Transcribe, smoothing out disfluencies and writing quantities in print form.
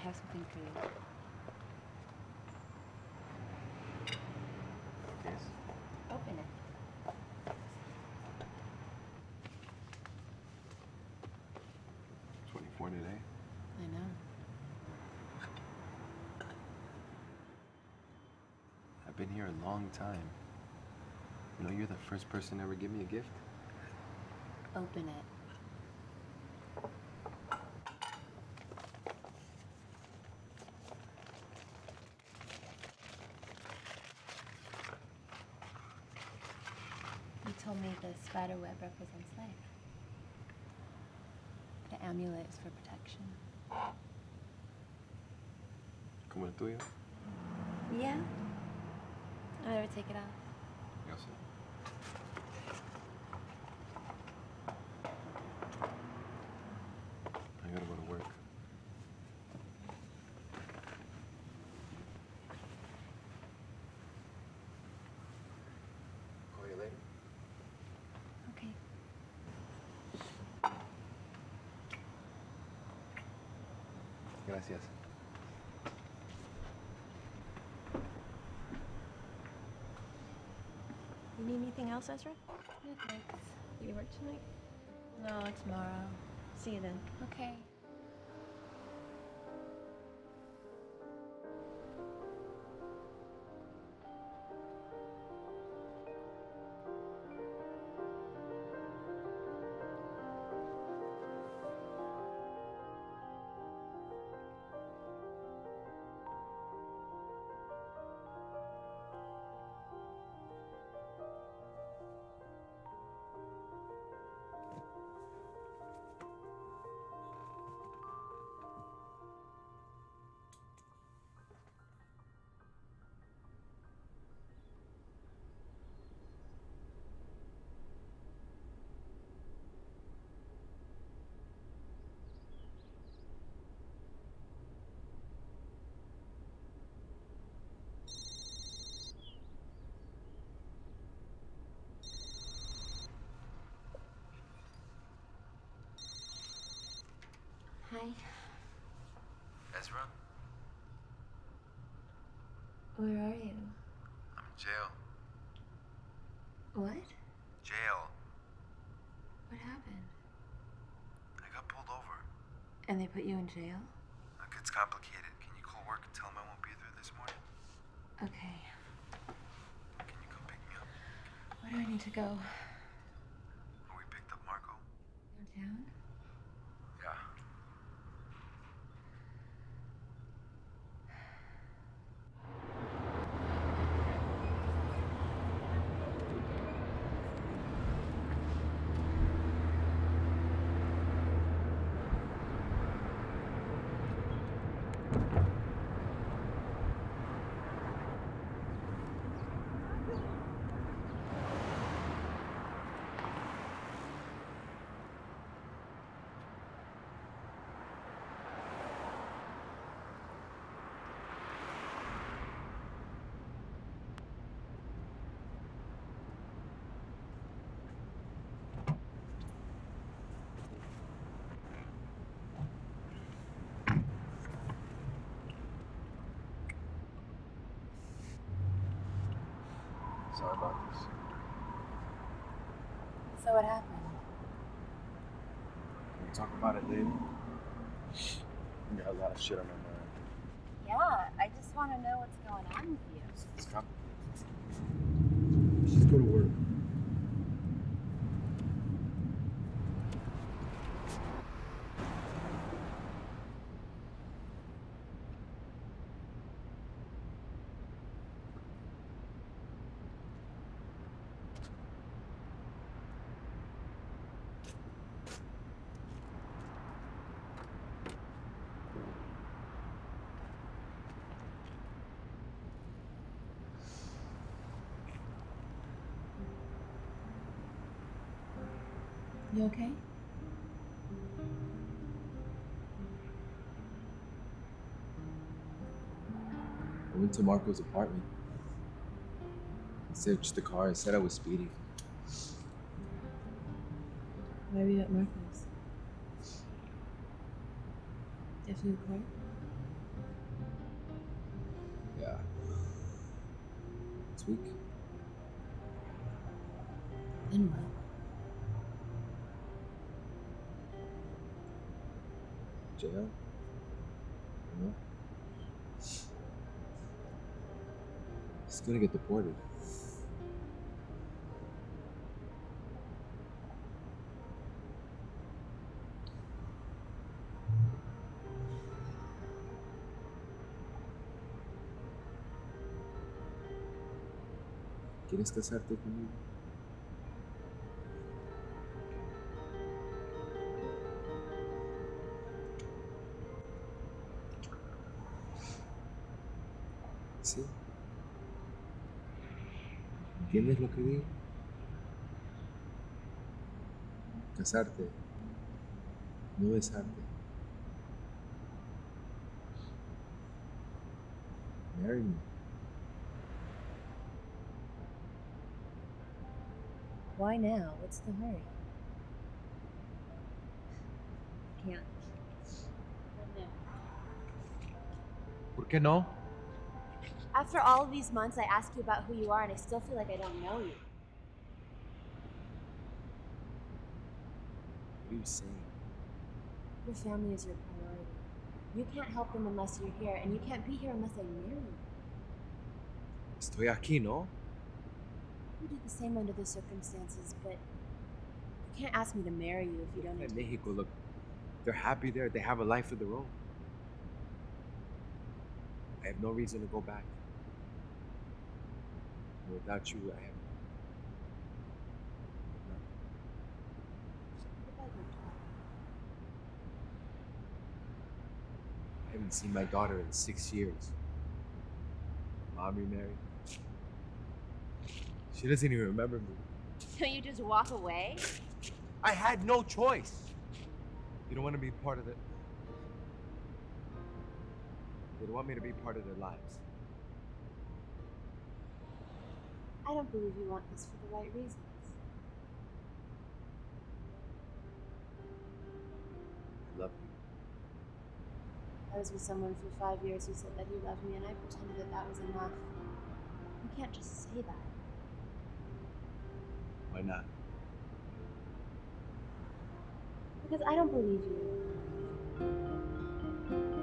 have something for you. Yes. Open it. 24 today? I know. I've been here a long time. You know, you're the first person to ever give me a gift. Open it. You told me the spider web represents life. The amulet is for protection. ¿Como el tuyo? Yeah. I never take it off. Yo sé. I gotta go to work. Call you later. Okay. Gracias. You need anything else, Ezra? No thanks. You work tonight? No, tomorrow. See you then. Okay. Hi. Ezra? Where are you? I'm in jail. What? Jail. What happened? I got pulled over. And they put you in jail? Look, it's complicated. Can you call work and tell them I won't be there this morning? Okay. Can you come pick me up? Where do I need to go? Where we picked up Marco? Downtown? Yeah. Sorry about this. So what happened? Can we talk about it later? I got a lot of shit on my mind. Yeah, I just want to know what's going on with you. It's complicated. Let's just go to work. You okay? I went to Marco's apartment. He searched the car and said I was speeding. Why were you at Marco's? After the court? week. Then what? Jail. You know? He's gonna get deported. ¿Quieres casarte conmigo? Sí. ¿Entiendes lo que digo? Casarte, no besarte. Marry me. Why now? What's the hurry? Can't. ¿Por qué no? After all of these months, I ask you about who you are, and I still feel like I don't know you. What are you saying? Your family is your priority. You can't help them unless you're here, and you can't be here unless I marry you. Estoy aquí, ¿no? We do the same under the circumstances, but you can't ask me to marry you if you don't In intend. Mexico, look, they're happy there. They have a life of their own. I have no reason to go back. And without you, I have nothing. What about your daughter? I haven't seen my daughter in 6 years. Mom remarried. She doesn't even remember me. So you just walk away? I had no choice. You don't want to be part of it. They don't want me to be part of their lives. I don't believe you want this for the right reasons. I love you. I was with someone for 5 years who said that he loved me, and I pretended that that was enough. You can't just say that. Why not? Because I don't believe you.